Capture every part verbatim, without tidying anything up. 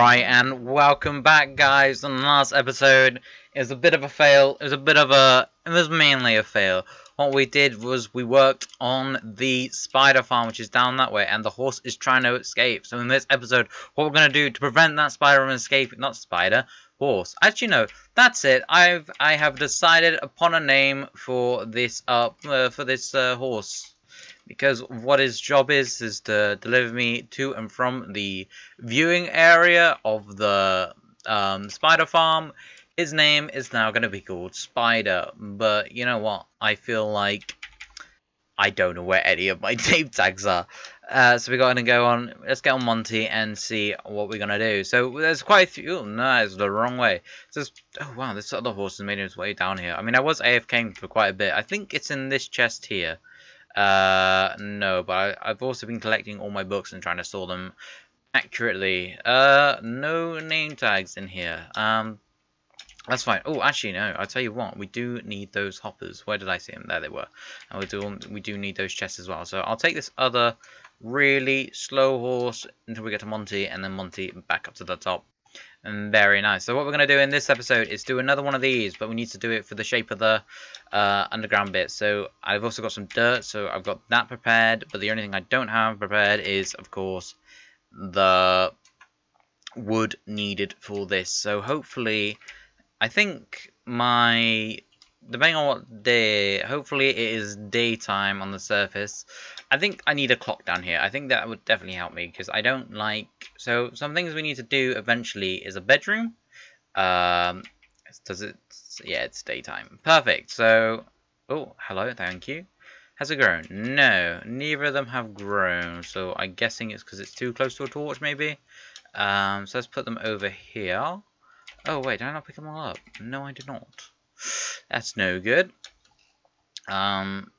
Alright, and welcome back, guys. On the last episode, it was a bit of a fail. It was a bit of a... It was mainly a fail. What we did was we worked on the spider farm, which is down that way, and the horse is trying to escape. So in this episode, what we're going to do to prevent that spider from escaping... Not spider, horse. Actually, no, that's it. I've, I have decided upon a name for this, uh, uh for this uh, horse. Because what his job is, is to deliver me to and from the viewing area of the um, spider farm. His name is now going to be called Spyder. But you know what? I feel like I don't know where any of my name tags are. Uh, so we're going to go on, let's get on Monty and see what we're going to do. So there's quite a few, oh, no, it's the wrong way. So oh wow, this other horse has made its way down here. I mean, I was AFKing for quite a bit. I think it's in this chest here. Uh, no, but I, I've also been collecting all my books and trying to store them accurately. Uh, no name tags in here. Um, that's fine. Oh, actually, no. I'll tell you what. We do need those hoppers. Where did I see them? There they were. And we do we do need those chests as well. So I'll take this other really slow horse until we get to Monty, and then Monty back up to the top. And very nice. So what we're going to do in this episode is do another one of these, but we need to do it for the shape of the uh, underground bit. So I've also got some dirt, so I've got that prepared, but the only thing I don't have prepared is, of course, the wood needed for this. So hopefully, I think my... Depending on what day, hopefully it is daytime on the surface. I think I need a clock down here. I think that would definitely help me because I don't like... So some things we need to do eventually is a bedroom. Um, does it... Yeah, it's daytime. Perfect. So... Oh, hello. Thank you. Has it grown? No. Neither of them have grown. So I'm guessing it's because it's too close to a torch maybe. Um, so let's put them over here. Oh, wait. Did I not pick them all up? No, I did not. That's no good. Um,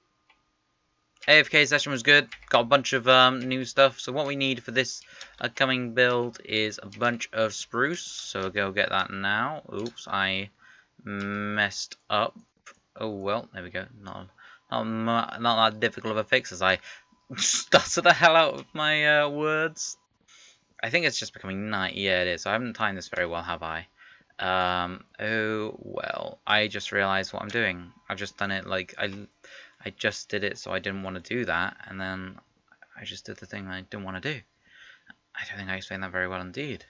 A F K session was good. Got a bunch of um, new stuff. So what we need for this upcoming build is a bunch of spruce. So we'll go get that now. Oops, I messed up. Oh well, there we go. Not not, not that difficult of a fix as I stuttered the hell out of my uh, words. I think it's just becoming night. Yeah, it is. So I haven't timed this very well, have I? Um, oh, well, I just realized what I'm doing. I've just done it, like, I, I just did it, so I didn't want to do that, and then I just did the thing I didn't want to do. I don't think I explained that very well indeed.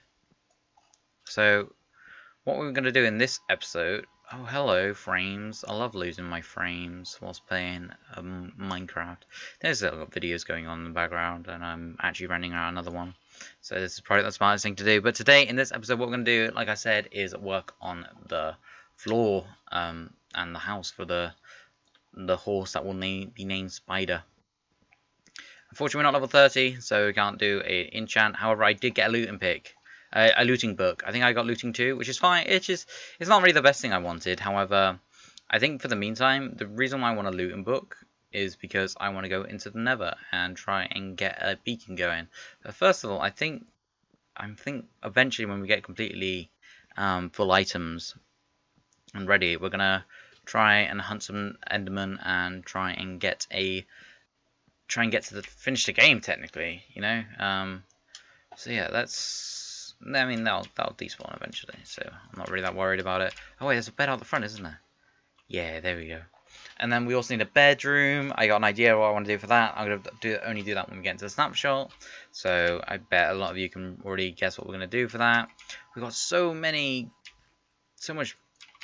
So, what we're going to do in this episode... Oh, hello, frames. I love losing my frames whilst playing um, Minecraft. There's little videos going on in the background, and I'm actually running out another one. So this is probably the smartest thing to do. But today, in this episode, what we're going to do, like I said, is work on the floor um, and the house for the the horse that will name, be named Spyder. Unfortunately, we're not level thirty, so we can't do an enchant. However, I did get a looting pick. Uh, a looting book. I think I got looting too, which is fine. It's just, it's not really the best thing I wanted. However, I think for the meantime, the reason why I want a looting book is because I want to go into the nether and try and get a beacon going. But first of all, I think, I think eventually when we get completely um, full items and ready, we're going to try and hunt some endermen and try and get a, try and get to the, finish the game technically, you know. Um, so yeah, that's... I mean, that'll, that'll despawn eventually, so I'm not really that worried about it. Oh wait, there's a bed out the front, isn't there? Yeah, there we go. And then we also need a bedroom. I got an idea what I want to do for that. I'm going to do only do that when we get into the snapshot. So I bet a lot of you can already guess what we're going to do for that. We've got so many, so much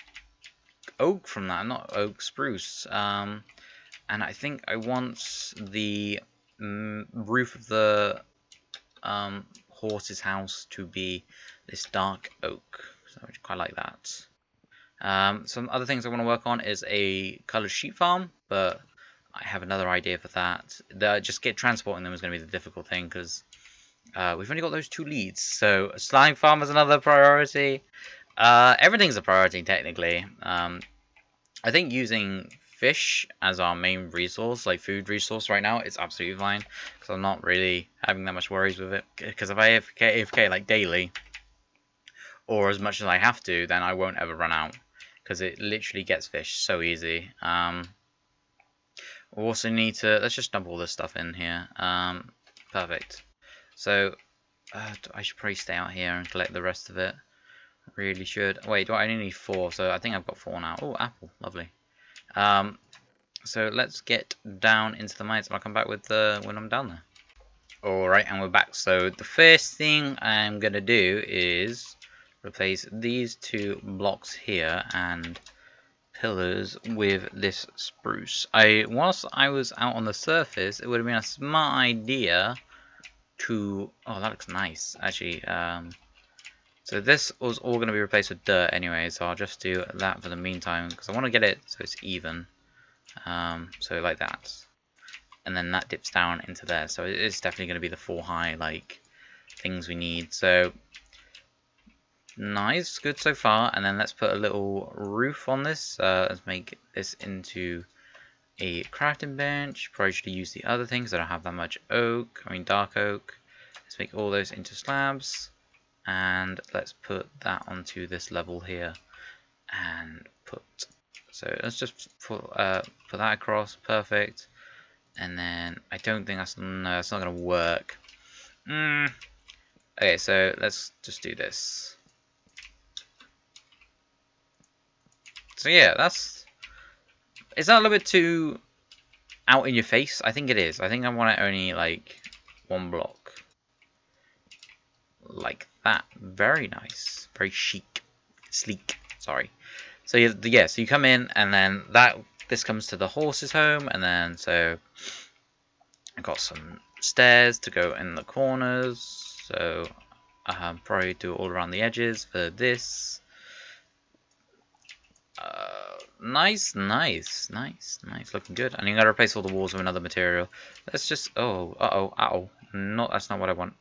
oak from that, not oak, spruce. Um, and I think I want the mm, roof of the... Um, horse's house to be this dark oak, so I quite like that. Um, some other things I want to work on is a coloured sheep farm, but I have another idea for that. The, just get transporting them is going to be the difficult thing because uh, we've only got those two leads. So a slime farm is another priority. Uh, everything's a priority technically. Um, I think using fish as our main resource, like food resource right now, it's absolutely fine because I'm not really having that much worries with it. Because if I A F K, A F K like daily or as much as I have to, then I won't ever run out because it literally gets fish so easy. Um, we also need to let's just dump all this stuff in here. Um, perfect. So Uh, I should probably stay out here and collect the rest of it. Really should. Wait, do I only need four? So I think I've got four now. Oh, apple, lovely. Um, so let's get down into the mines, and I'll come back with the when I'm down there. Alright, and we're back. So the first thing I'm gonna do is replace these two blocks here and pillars with this spruce. I whilst I was out on the surface, it would have been a smart idea to. Oh, that looks nice, actually. Um, so this was all going to be replaced with dirt anyway, so I'll just do that for the meantime because I want to get it so it's even. Um, so like that, and then that dips down into there. So it is definitely going to be the four high like things we need. So nice, good so far. And then let's put a little roof on this. Uh, let's make this into a crafting bench. Probably should use the other things. I don't have that much oak. I mean dark oak. Let's make all those into slabs. And let's put that onto this level here, and put. So let's just put uh, put that across, perfect. And then I don't think that's no, that's not gonna work. Mm. Okay, so let's just do this. So yeah, that's. Is that a little bit too out in your face? I think it is. I think I want it only like one block. Like that. Very nice. Very chic. Sleek. Sorry. So you, yeah, so you come in and then that this comes to the horse's home, and then so I got some stairs to go in the corners. So I um, probably do it all around the edges for this. Uh, nice, nice, nice, nice. Looking good. And you gotta replace all the walls with another material. Let's just. Oh, uh oh, uh oh. No, that's not what I want.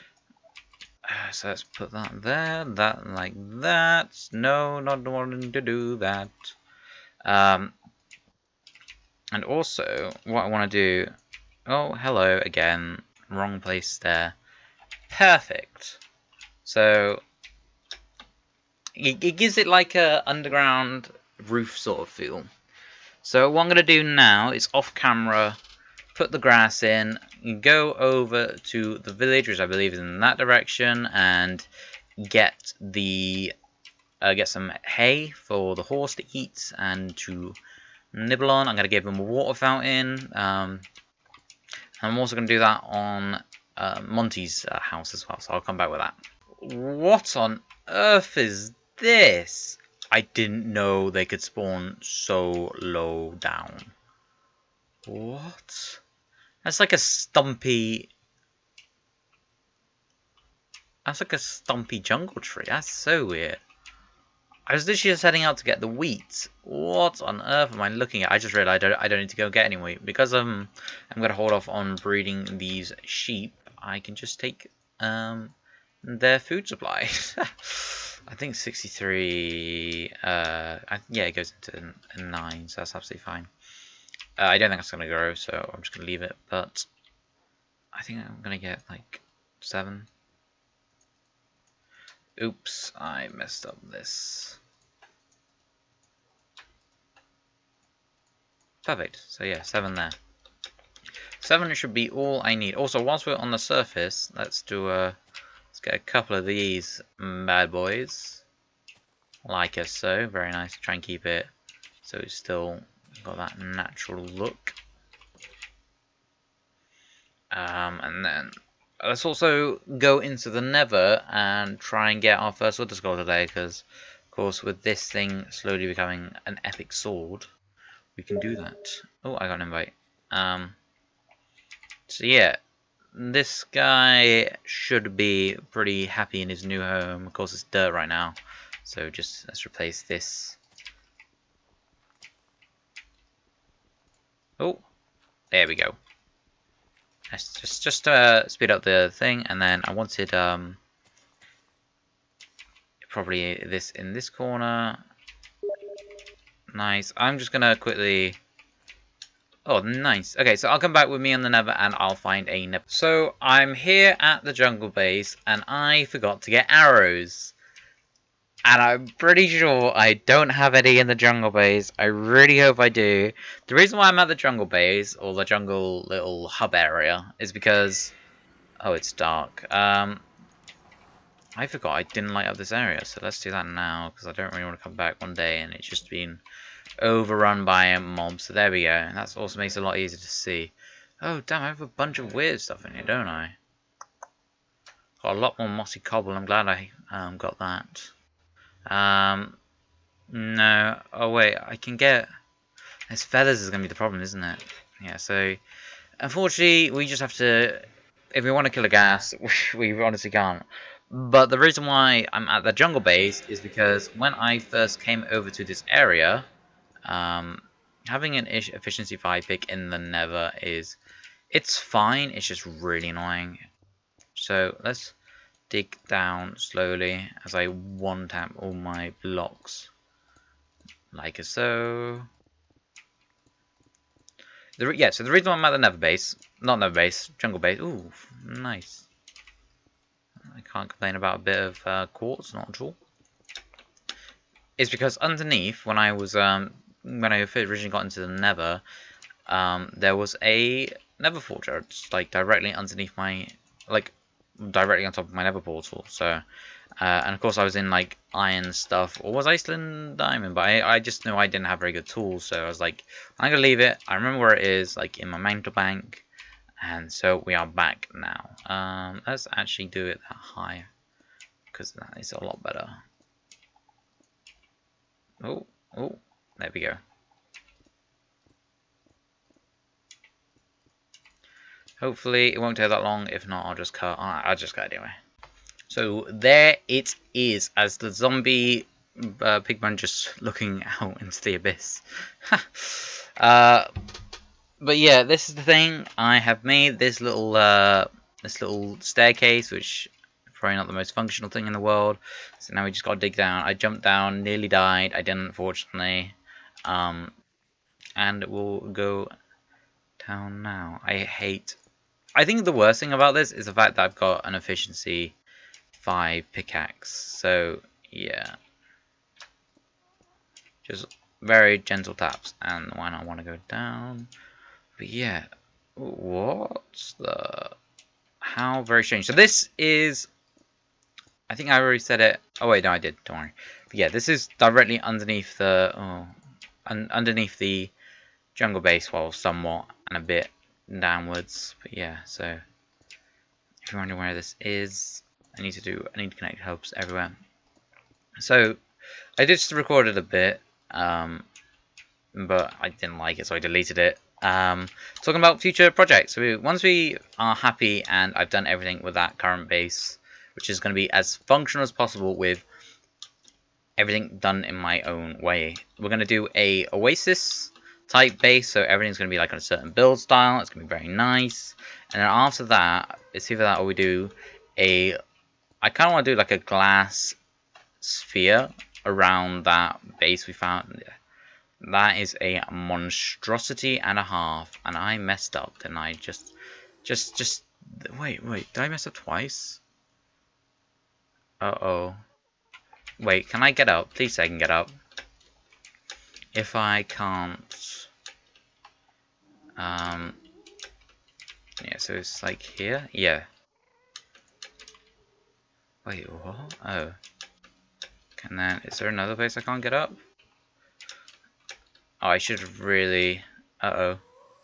So let's put that there, that like that. No, not wanting to do that. Um, and also, what I want to do. Oh, hello again. Wrong place there. Perfect. So it, it gives it like a underground roof sort of feel. So what I'm gonna do now is off camera. Put the grass in, go over to the village, which I believe is in that direction, and get the uh, get some hay for the horse to eat and to nibble on. I'm going to give him a water fountain. Um, I'm also going to do that on uh, Monty's uh, house as well, so I'll come back with that. What on earth is this? I didn't know they could spawn so low down. What? That's like a stumpy... That's like a stumpy jungle tree. That's so weird. I was literally just heading out to get the wheat. What on earth am I looking at? I just realized I don't, I don't need to go get any wheat. Because um, I'm going to hold off on breeding these sheep, I can just take um, their food supply. I think sixty-three... Uh, I, yeah, it goes into nine, so that's absolutely fine. Uh, I don't think it's going to grow, so I'm just going to leave it, but I think I'm going to get like seven. Oops, I messed up this. Perfect, so yeah, seven there. Seven should be all I need. Also, whilst we're on the surface, let's do a, let's get a couple of these bad boys. Like us so, very nice. Try and keep it so it's still got that natural look. Um, and then let's also go into the Nether and try and get our first Wither Skull today, because of course with this thing slowly becoming an epic sword, we can do that. Oh, I got an invite. Um, so yeah, this guy should be pretty happy in his new home. Of course it's dirt right now, so just let's replace this. Oh, there we go. Let's just just uh, speed up the thing, and then I wanted um probably this in this corner. Nice. I'm just gonna quickly. Oh, nice. Okay, so I'll come back with me on the Nether, and I'll find a Nether. So I'm here at the jungle base, and I forgot to get arrows. And I'm pretty sure I don't have any in the jungle base. I really hope I do. The reason why I'm at the jungle base, or the jungle little hub area, is because... Oh, it's dark. Um, I forgot I didn't light up this area, so let's do that now, because I don't really want to come back one day and it's just been overrun by a mob. So there we go. And that also makes it a lot easier to see. Oh, damn, I have a bunch of weird stuff in here, don't I? Got a lot more mossy cobble. I'm glad I um, got that. Um, no. Oh, wait, I can get... This feathers is going to be the problem, isn't it? Yeah, so... Unfortunately, we just have to... If we want to kill a ghast, we honestly can't. But the reason why I'm at the jungle base is because when I first came over to this area, um, having an efficiency five pick in the nether is, it's fine, it's just really annoying. So let's dig down slowly as I one tap all my blocks, like so. The, yeah, so the reason why I'm at the nether base, not nether base, jungle base, ooh, nice. I can't complain about a bit of uh, quartz, not at all. Is because underneath, when I was um, when I originally got into the nether, um, there was a nether fortress like directly underneath my, like directly on top of my nether portal. So, uh, and of course I was in like iron stuff, or was I still in diamond? But I, I just knew I didn't have very good tools, so I was like, I'm gonna leave it. I remember where it is, like in my mantle bank. And so we are back now. Um, let's actually do it that high, because that is a lot better. Oh, oh, there we go. Hopefully it won't take that long. If not, I'll just cut. I'll just cut anyway. So there it is, as the zombie uh, pigman just looking out into the abyss. uh. But yeah, this is the thing. I have made this little uh, this little staircase, which is probably not the most functional thing in the world. So now we just got to dig down. I jumped down, nearly died. I didn't, fortunately. Um, and we'll go down now. I hate. I think the worst thing about this is the fact that I've got an efficiency five pickaxe. So yeah, just very gentle taps. And why not want to go down? But yeah, what's the... How very strange. So this is... I think I already said it. Oh wait, no I did, don't worry. But yeah, this is directly underneath the... Oh, un underneath the jungle base, well, somewhat, and a bit downwards. But yeah, so... If you're wondering where this is, I need to do... I need to connect hubs everywhere. So, I just recorded a bit, um, but I didn't like it, so I deleted it. Um, talking about future projects. So we, once we are happy and I've done everything with that current base, which is going to be as functional as possible with everything done in my own way, we're going to do a Oasis type base. So everything's going to be like on a certain build style. It's going to be very nice. And then after that, it's either that or we do a... I kind of want to do like a glass sphere around that base we found. That is a monstrosity and a half, and I messed up, didn't I? Just, just, just, wait, wait, did I mess up twice? Uh-oh. Wait, can I get up? Please say I can get up. If I can't, um, yeah, so it's like here? Yeah. Wait, what? Oh. And then, is there another place I can't get up? Oh, I should have really... Uh-oh.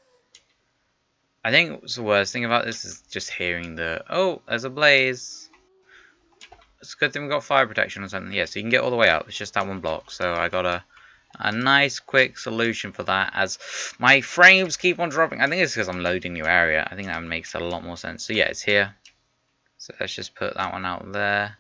I think the worst thing about this is just hearing the... Oh, there's a blaze. It's a good thing we got fire protection or something. Yeah, so you can get all the way up. It's just that one block. So I got a, a nice quick solution for that, as my frames keep on dropping. I think it's because I'm loading new area. I think that makes a lot more sense. So yeah, it's here. So let's just put that one out there.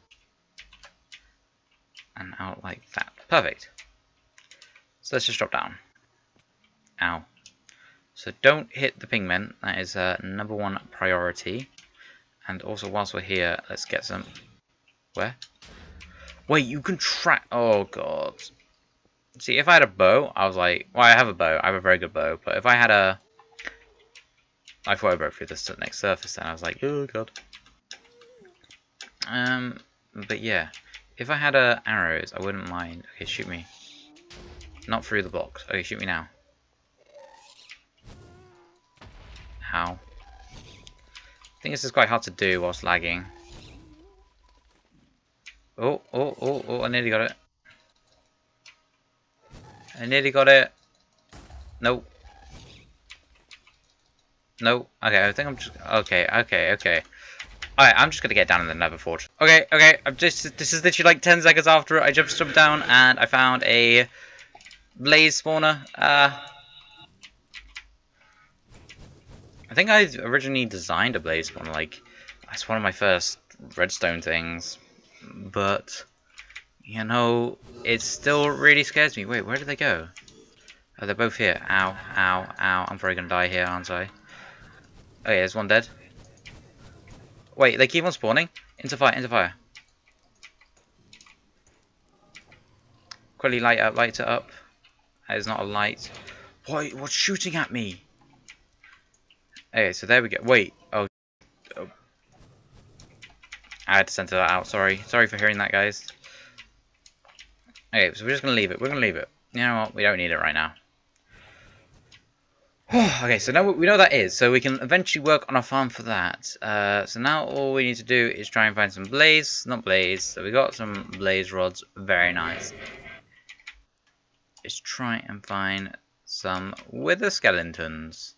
And out like that. Perfect. So let's just drop down. Ow. So don't hit the pigmen. That is uh, number one priority. And also, whilst we're here, let's get some... Where? Wait, you can track... Oh, God. See, if I had a bow, I was like... Well, I have a bow. I have a very good bow. But if I had a... I thought I broke through the next surface, and I was like, oh, God. Um, But yeah. If I had uh, arrows, I wouldn't mind. Okay, shoot me. Not through the box. Okay, shoot me now. How? I think this is quite hard to do whilst lagging. Oh, oh, oh, oh, I nearly got it. I nearly got it. Nope. No. Okay, I think I'm just... Okay, okay, okay. Alright, I'm just gonna get down in the Nether Forge. Okay, okay, I'm just... This is literally like ten seconds after it. I just jumped down and I found a blaze spawner. Uh... I think I originally designed a blaze spawner, like... That's one of my first redstone things. But... You know, it still really scares me. Wait, where did they go? Oh, they're both here. Ow, ow, ow. I'm probably gonna die here, aren't I? Oh yeah, there's one dead. Wait, they keep on spawning? Into fire, into fire. Quickly light up, light it up. That is not a light. What? What's shooting at me? Okay, so there we go. Wait. Oh. oh. I had to center that out. Sorry. Sorry for hearing that, guys. Okay, so we're just going to leave it. We're going to leave it. You know what? We don't need it right now. Okay, so now we know that is, so we can eventually work on a farm for that. Uh, so now all we need to do is try and find some blaze, not blaze, so we got some blaze rods, very nice. Let's try and find some wither skeletons.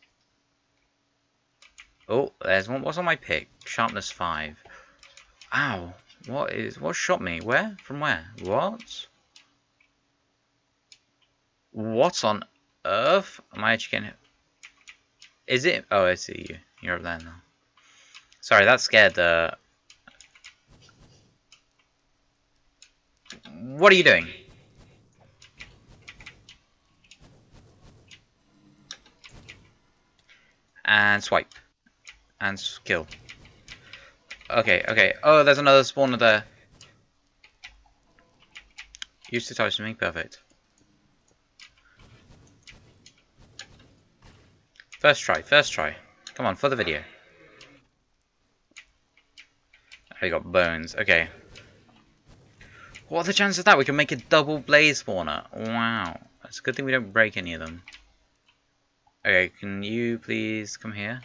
Oh, there's one, what's on my pick? Sharpness five. Ow, what is, what shot me? Where? From where? What? What on earth? Am I actually getting... Is it? Oh, I see you. You're up there now. Sorry, that scared the... What are you doing? And swipe. And kill. Okay, okay. Oh, there's another spawner there. Used to touch me. Perfect. First try, first try. Come on, for the video. I got bones. Okay. What are the chances of that? We can make a double blaze spawner. Wow. It's a good thing we don't break any of them. Okay, can you please come here?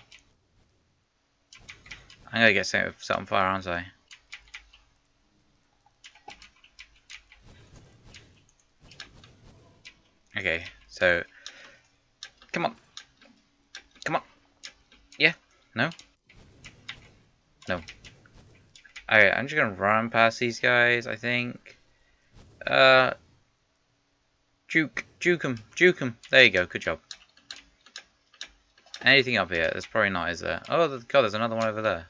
I'm gonna get set, set on fire, aren't I? Okay, so... Come on. Come on. Yeah? No? No. Alright, I'm just gonna run past these guys, I think. Uh... Juke. Juke 'em. Juke 'em. There you go, good job. Anything up here? There's probably not, is there? Oh, God, there's another one over there.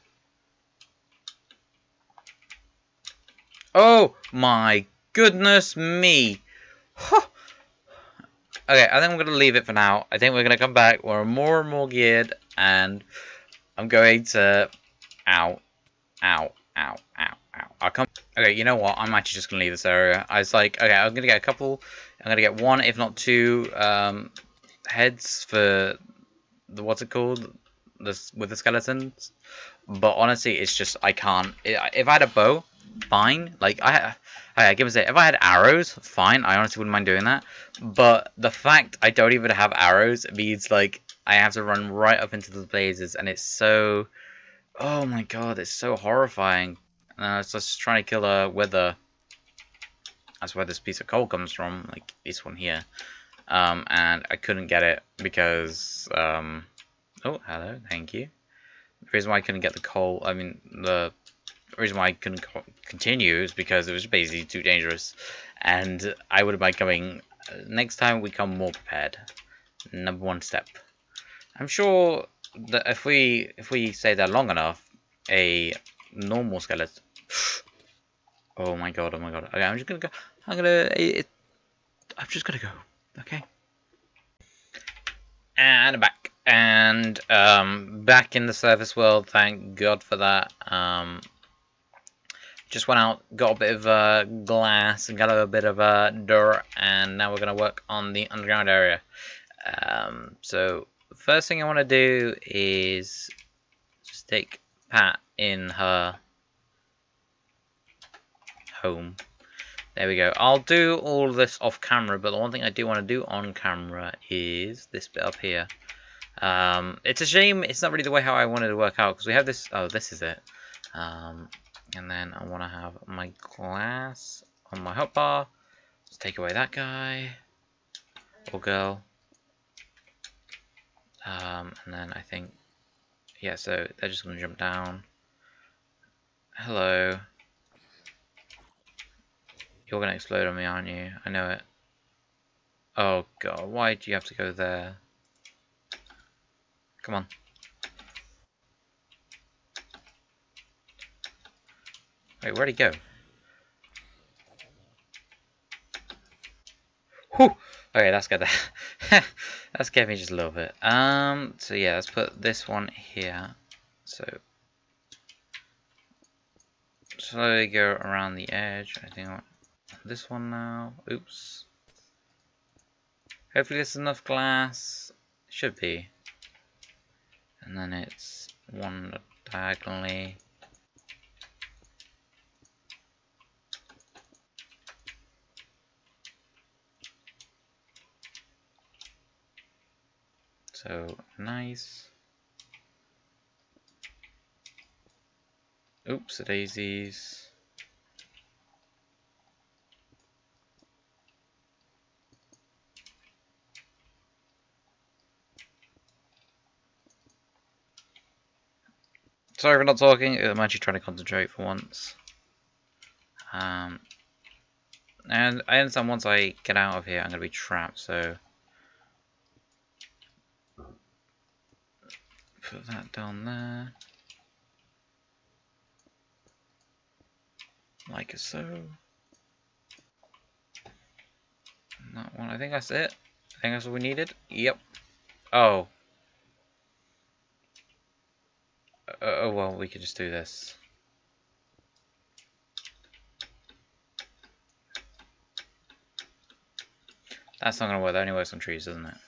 Oh, my goodness me. Huh. Okay, I think I'm going to leave it for now. I think we're going to come back. We're more and more geared. And I'm going to... Ow. Ow. Ow. Ow. Ow. I'll come... Okay, you know what? I'm actually just going to leave this area. I was like, okay, I'm going to get a couple... I'm going to get one, if not two, um, heads for... the what's it called? This with the skeletons. But honestly, it's just... I can't... If I had a bow, fine. Like, I... I give it a... If I had arrows, fine. I honestly wouldn't mind doing that. But the fact I don't even have arrows means, like, I have to run right up into the blazes. And it's so... Oh my god, it's so horrifying. And I was just trying to kill a wither. That's where this piece of coal comes from. Like, this one here. Um, and I couldn't get it because... Um, oh, hello. Thank you. The reason why I couldn't get the coal... I mean, the... The reason why I couldn't co continue is because it was basically too dangerous, and I wouldn't mind coming. Uh, next time we come more prepared. Number one step. I'm sure that if we if we stay there long enough, a normal skeleton. Oh my god! Oh my god! Okay, I'm just gonna go. I'm gonna. It, I'm just gonna go. Okay. And I'm back, and um, back in the surface world. Thank God for that. Um. Just went out, got a bit of uh, glass, and got a bit of uh, dirt, and now we're going to work on the underground area. Um, so, the first thing I want to do is just take Pat in her home. There we go. I'll do all of this off camera, but the one thing I do want to do on camera is this bit up here. Um, it's a shame it's not really the way how I wanted to work out, because we have this... Oh, this is it. Um... And then I want to have my glass on my hotbar. Let's take away that guy. Or girl. Um, and then I think, yeah, so they're just going to jump down. Hello. You're going to explode on me, aren't you? I know it. Oh god, why do you have to go there? Come on. Wait, where'd he go? Whew! Okay, that's good. That scared me just a little bit. Um, so yeah, let's put this one here. So slowly go around the edge. I think I want this one now. Oops. Hopefully this is enough glass. Should be. And then it's one diagonally. So nice. Oops, the daisies. Sorry for not talking, I'm actually trying to concentrate for once. Um, and I understand once I get out of here I'm going to be trapped, so... Put that down there. Like so. And that one, I think that's it. I think that's what we needed. Yep. Oh. Uh, oh well, we could just do this. That's not going to work. That only works on trees, doesn't it?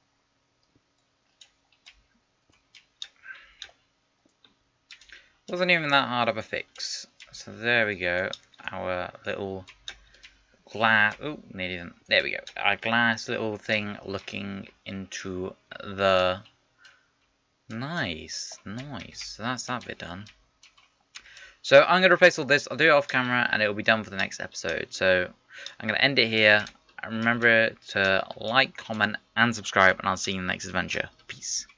Wasn't even that hard of a fix. So there we go. Our little glass. Oh, nearly didn't. There we go. Our glass little thing looking into the. Nice, nice. So that's that bit done. So I'm going to replace all this. I'll do it off camera and it will be done for the next episode. So I'm going to end it here. Remember to like, comment, and subscribe, and I'll see you in the next adventure. Peace.